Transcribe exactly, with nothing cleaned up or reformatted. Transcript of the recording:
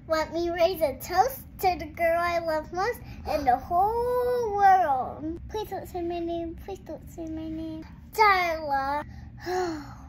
Let me raise a toast to the girl I love most in the whole world. Please don't say my name. Please don't say my name. Darla.